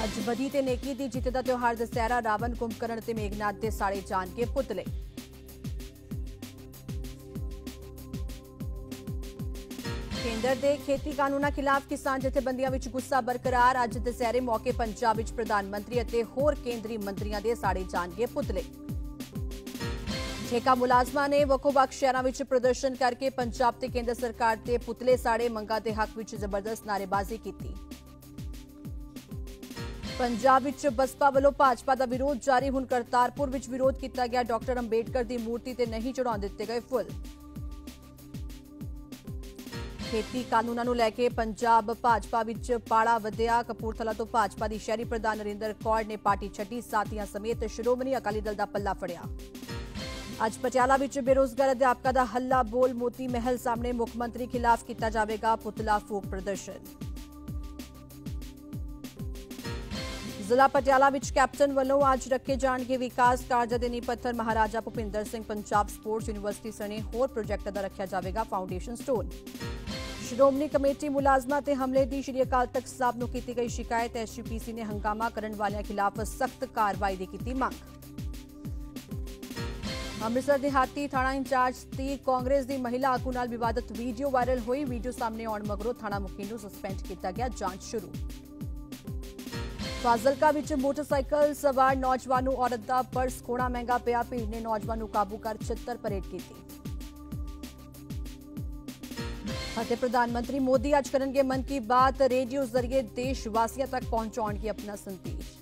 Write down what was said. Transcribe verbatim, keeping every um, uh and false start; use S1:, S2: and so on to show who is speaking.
S1: ਅੱਜ ਬਦੀ ਤੇ ਨੇਕੀ ਦੀ ਜਿੱਤ ਦਾ ਤਿਉਹਾਰ ਦਸਹਿਰਾ ਰਾਵਣ ਕੁੰਭਕਰਨ ਤੇ ਮੇਘਨਾਥ ਦੇ ਸਾੜੇ ਜਾਣਗੇ ਪੁਤਲੇ। ਕੇਂਦਰ ਦੇ ਖੇਤੀ ਕਾਨੂੰਨਾਂ ਖਿਲਾਫ ਕਿਸਾਨ ਜਥੇਬੰਦੀਆਂ ਵਿੱਚ ਗੁੱਸਾ ਬਰਕਰਾਰ। ਅੱਜ ਦਸਹਿਰੇ ਮੌਕੇ ਪੰਜਾਬ ਵਿੱਚ ਪ੍ਰਧਾਨ ਮੰਤਰੀ ਅਤੇ ਹੋਰ ਕੇਂਦਰੀ ਮੰਤਰੀਆਂ ਦੇ ਸਾੜੇ ਜਾਣਗੇ ਪੁਤਲੇ। ਠੇਕਾ ਮੁਲਾਜ਼ਮਾਂ ਨੇ ਵੱਖੋ-ਵੱਖ ਸ਼ਹਿਰਾਂ ਵਿੱਚ ਪ੍ਰਦਰਸ਼ਨ ਕਰਕੇ ਪੰਜਾਬ ਤੇ ਕੇਂਦਰ ਸਰਕਾਰ ਦੇ ਪੁਤਲੇ ਸਾੜੇ। ਮੰਗਾਂ ਦੇ ਹੱਕ ਵਿੱਚ ਜ਼ਬਰਦਸਤ ਨਾਅਰੇਬਾਜ਼ੀ ਕੀਤੀ। ਪੰਜਾਬ ਵਿੱਚ ਬਸਪਾ ਵੱਲੋਂ ਭਾਜਪਾ ਦਾ ਵਿਰੋਧ ਜਾਰੀ। ਹੁਣ ਕਰਤਾਰਪੁਰ ਵਿੱਚ ਵਿਰੋਧ ਕੀਤਾ ਗਿਆ। ਡਾਕਟਰ ਅੰਬੇਡਕਰ ਦੀ ਮੂਰਤੀ ਤੇ ਨਹੀਂ ਚੜਾਉਣ ਦਿੱਤੇ ਗਏ ਫੁੱਲ। ਖੇਤੀ ਕਾਨੂੰਨਾਂ ਨੂੰ ਲੈ ਕੇ ਪੰਜਾਬ ਭਾਜਪਾ ਵਿੱਚ ਪਾੜਾ ਵਧਿਆ। ਕਪੂਰਥਲਾ ਤੋਂ ਭਾਜਪਾ ਦੀ ਸ਼ਹਿਰੀ ਪ੍ਰਧਾਨ ਨਰਿੰਦਰ ਕੌਰ ਨੇ ਪਾਰਟੀ ਛੱਡੀ। ਸਾਥੀਆਂ ਸਮੇਤ ਸ਼੍ਰੋਮਣੀ ਅਕਾਲੀ ਦਲ ਦਾ ਪੱਲਾ ਫੜਿਆ। ਅੱਜ ਪਟਿਆਲਾ ਵਿੱਚ ਬੇਰੋਜ਼ਗਾਰ ਅਧਿਆਪਕਾਂ ਦਾ ਹੱਲਾ ਬੋਲ। ਮੋਤੀ ਮਹਿਲ ਸਾਹਮਣੇ ਮੁੱਖ ਮੰਤਰੀ ਖਿਲਾਫ ਕੀਤਾ ਜਾਵੇਗਾ ਪੁਤਲਾ ਫੂਕ ਪ੍ਰਦਰਸ਼ਨ। ਜ਼ਿਲ੍ਹਾ ਪਟਿਆਲਾ ਵਿੱਚ ਕੈਪਟਨ ਵੱਲੋਂ ਅੱਜ ਰੱਖੇ ਜਾਣਗੇ ਵਿਕਾਸ ਕਾਰਜਾਂ ਦੇ ਨੀਂਹ ਪੱਥਰ। ਮਹਾਰਾਜਾ ਭੁਪਿੰਦਰ ਸਿੰਘ ਪੰਜਾਬ ਸਪੋਰਟਸ ਯੂਨੀਵਰਸਿਟੀ ਸਣੇ ਹੋਰ ਪ੍ਰੋਜੈਕਟਾਂ ਦਾ ਰੱਖਿਆ ਜਾਵੇਗਾ ਫਾਊਂਡੇਸ਼ਨ ਸਟੋਨ। ਸ਼੍ਰੋਮਣੀ ਕਮੇਟੀ ਮੁਲਾਜ਼ਮਾਂ ਤੇ ਹਮਲੇ ਦੀ ਸ਼੍ਰੀ ਅਕਾਲ ਤਖਤ ਸਾਹਿਬ ਨੂੰ ਕੀਤੀ ਗਈ ਸ਼ਿਕਾਇਤ। ਐਸਜੀਪੀਸੀ ਨੇ ਹੰਗਾਮਾ ਕਰਨ ਵਾਲਿਆਂ ਖਿਲਾਫ ਸਖਤ ਕਾਰਵਾਈ ਦੀ ਕੀਤੀ ਮੰਗ। ਅੰਮ੍ਰਿਤਸਰ ਦਿਹਾਤੀ ਥਾਣਾ ਇੰਚਾਰਜ ਦੀ ਕਾਂਗਰਸ ਦੀ ਮਹਿਲਾ ਆਗੂ ਨਾਲ ਵਿਵਾਦਤ ਵੀਡੀਓ ਵਾਇਰਲ ਹੋਈ। ਵੀਡੀਓ ਸਾਹਮਣੇ ਆਉਣ ਮਗਰੋਂ ਥਾਣਾ ਮੁਖੀ ਨੂੰ ਸਸਪੈਂਡ ਕੀਤਾ ਗਿਆ। ਜਾਂਚ ਸ਼ੁਰੂ। ਫਾਜ਼ਿਲਕਾ ਵਿੱਚ ਮੋਟਰਸਾਈਕਲ ਸਵਾਰ ਨੌਜਵਾਨ ਨੂੰ ਔਰਤ ਦਾ ਪਰਸ ਖੋਣਾ ਮਹਿੰਗਾ ਪਿਆ। ਭੀੜ ਨੇ ਨੌਜਵਾਨ ਨੂੰ ਕਾਬੂ ਕਰ ਛਿੱਤਰ ਪਰੇਡ ਕੀਤੀ। ਅਤੇ ਪ੍ਰਧਾਨ ਮੰਤਰੀ ਮੋਦੀ ਅੱਜ ਕਰਨਗੇ ਮਨ ਕੀ ਬਾਤ। ਰੇਡੀਓ ਜ਼ਰੀਏ ਦੇਸ਼ ਵਾਸੀਆਂ ਤੱਕ ਪਹੁੰਚਾਉਣਗੇ ਆਪਣਾ ਸੰਦੇਸ਼।